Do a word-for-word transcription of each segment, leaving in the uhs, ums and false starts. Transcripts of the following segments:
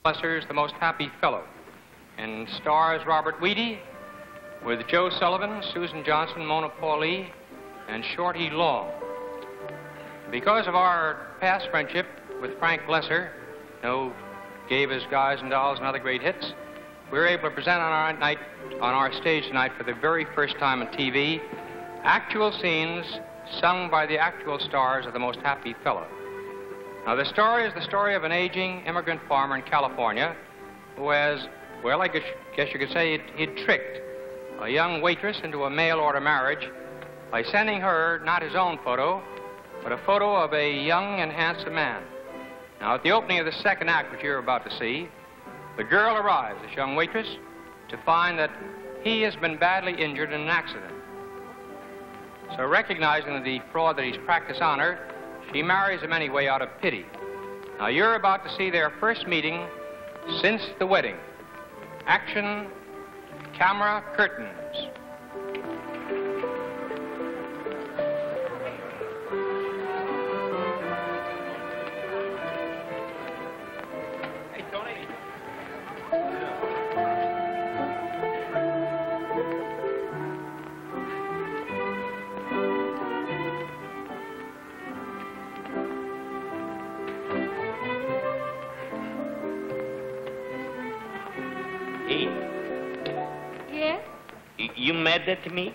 Loesser's The Most Happy Fellow, and stars Robert Weede with Joe Sullivan, Susan Johnson, Mona Pauly, and Shorty Long. Because of our past friendship with Frank Loesser, who gave us Guys and Dolls and other great hits, we were able to present on our night, on our stage tonight for the very first time on T V, actual scenes sung by the actual stars of The Most Happy Fellow. Now, the story is the story of an aging immigrant farmer in California who has, well, I guess, guess you could say he'd, he'd tricked a young waitress into a mail-order marriage by sending her not his own photo, but a photo of a young and handsome man. Now, at the opening of the second act, which you're about to see, the girl arrives, this young waitress, to find that he has been badly injured in an accident. So, recognizing the fraud that he's practiced on her, she marries him anyway out of pity. Now, you're about to see their first meeting since the wedding. Action, camera, curtains. Hey, Tony. You mad at me?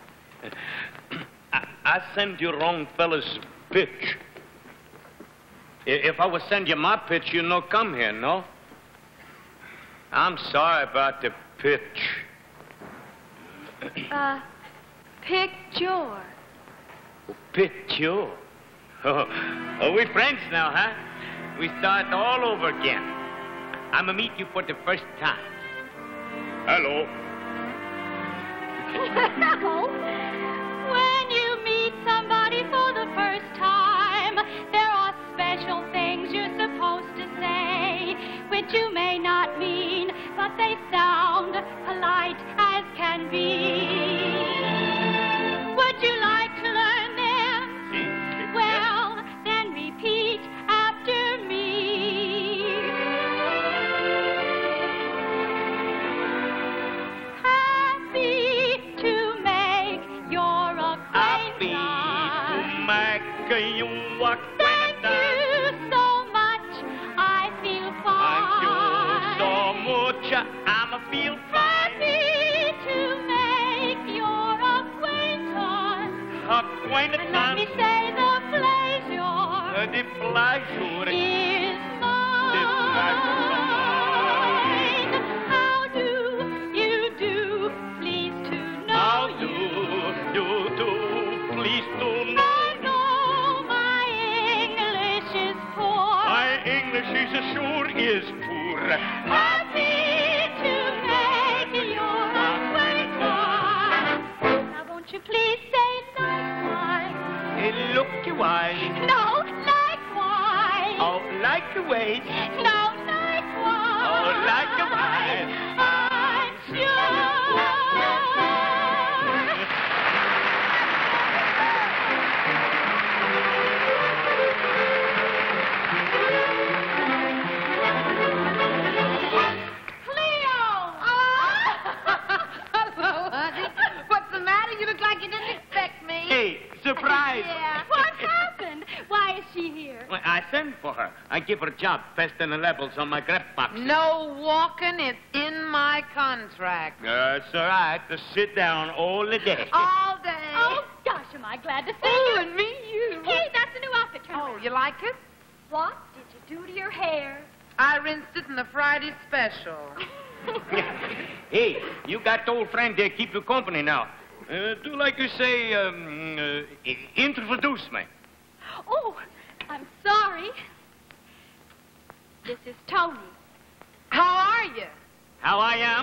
I, I send you wrong fella's pitch. If I would send you my pitch, you'd no come here, no? I'm sorry about the pitch. Uh, picture. Picture? Oh, oh, we friends now, huh? We start all over again. I'ma meet you for the first time. Hello. No. When you meet somebody for the first time, there are special things you're supposed to say, which you may not mean, but they sound polite as can be. Would you like to learn them? Well, then repeat after me. Happy to make your acquaintance. Happy to make you acquaintance. Thank you so much. I feel fine. Thank you so much. I'ma feel fine. Happy to make your acquaintance. Acquaintance. And let me say the pleasure Uh, the pleasure is mine. The pleasure of mine. How do you do? Pleased to know How you. do you do? Please to know. I know my English is poor. My English is sure is poor. Happy to make your acquaintance. Now won't you please say likewise? Hey, look you eyes. No, likewise. Oh, like the way. No, likewise. Oh, like the way. I'm sure. Cleo! Hello, honey. What's the matter? You look like you didn't expect me. Hey, surprise. Yeah. What happened? Why is she here? Well, I sent for her. I give her a job, pasting the labels on my grab box. No walking. It's in my contract. That's all right. To sit down all the day. All day. Oh, gosh, am I glad to see Oh, you. and me, you. Hey, that's a new outfit. Turn Oh, around. you like it? What did you do to your hair? I rinsed it in the Friday special. Hey, you got old friend there keep you company now. Uh, do like you say, um, uh, introduce me. Oh, I'm sorry. This is Tony. How are you? How I am?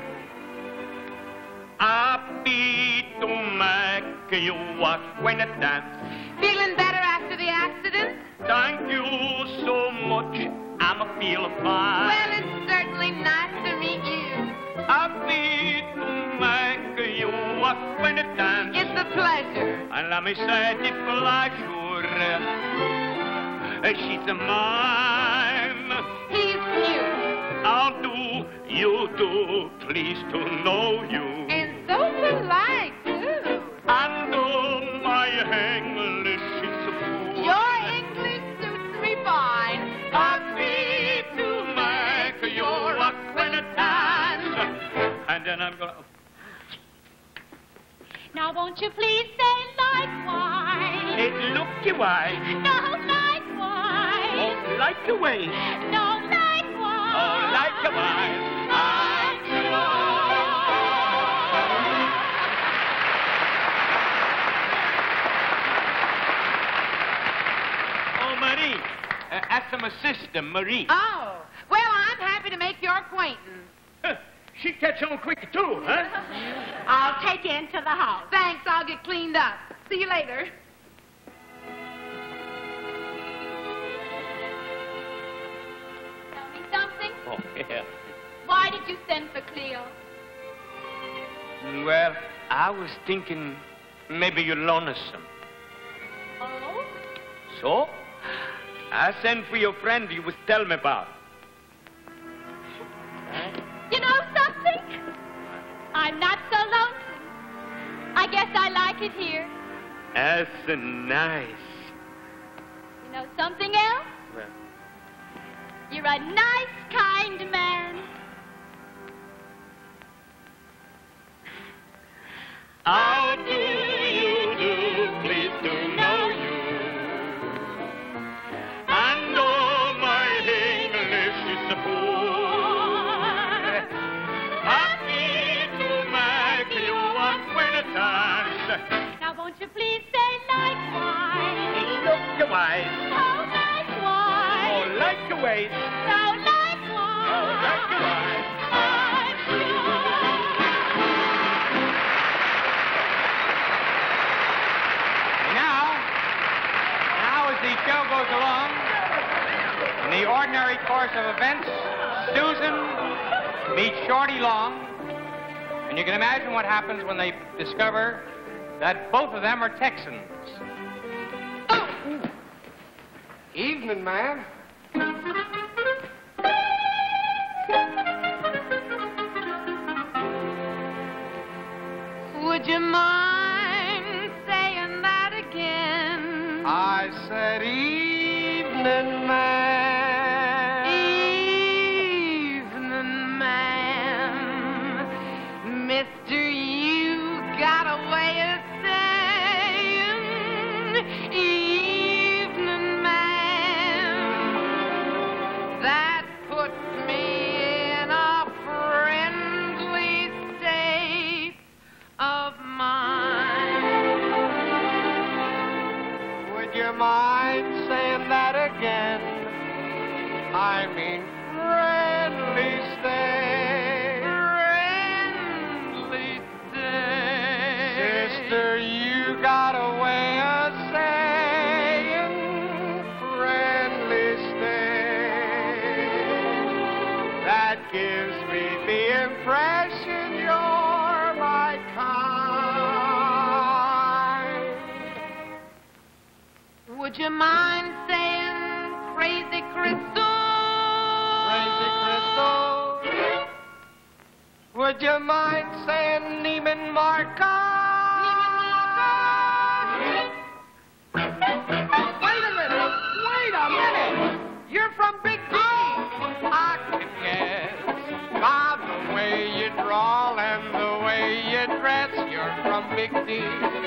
Happy to make you acquaintance. Feeling better after the accident? Thank you so much. I'ma feel fine. Well, it's certainly nice to meet you. Happy to make you acquaintance. It's a pleasure. And let me say the pleasure. She's a mine. He's cute. pleased to know you. And so polite, too. And oh, my English is good. Your English suits me fine. Happy to make your acquaintance. And then I'm gonna... Now won't you please say likewise? It looky wise. No, likewise. Oh, like the way. No, likewise. Oh, like the wise. Oh, Marie. Uh, that's my sister, Marie. Oh, well, I'm happy to make your acquaintance. Huh. She catch on quick, too, huh? I'll take you into the house. Thanks, I'll get cleaned up. See you later. Tell me something. Oh, yeah. Why did you send for Cleo? Well, I was thinking maybe you're lonesome. Oh? So, I sent for your friend you was telling me about. You know something? I'm not so lonesome. I guess I like it here. That's uh, nice. You know something else? Well, You're a nice, kind man. how do you do? Pleased to know you. And oh, my English is poor. Happy to make you acquaintance. Now won't you please say likewise? Look wise. Oh, likewise. Oh, like the way. So likewise. Oh, like the wise. I'm sure. Now, now as the show goes along, in the ordinary course of events, Susan meets Shorty Long, and you can imagine what happens when they discover that both of them are Texans. Evening, ma'am. Would you mind saying that again? I said evening, ma'am. Evening, ma'am. Mister, you got a way of saying evening, ma'am. That puts me in a friendly state of mind. Would you mind saying that again? I mean friendly stay. Friendly state. Sister, you got a way of saying friendly stay. That gives me the impression you're my kind. Would you mind saying crazy crystal? Crazy Crystal. Would you mind saying Neiman Marcus? Wait a minute! Wait a minute! You're from Big D! I can guess by the way you drawl and the way you dress, you're from Big D.